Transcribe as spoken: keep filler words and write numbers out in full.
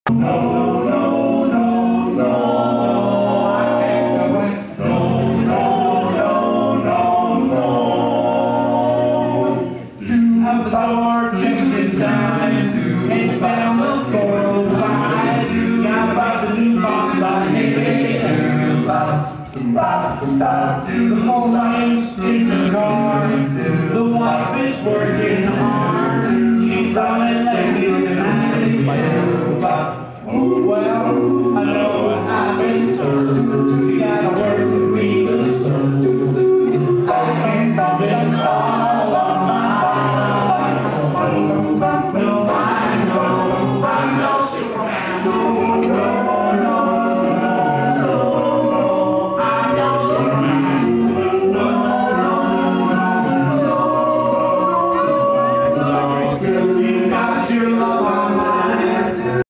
No, no, no, no, I can't go away. No, no, no, no, no. To have the door just inside, to hang the bell on the floor side, to got about the new box like hey, hey, turn about, about, about, to the whole lines in the car, the wife is working hard, she's running ladies and I well, I know what I've been told.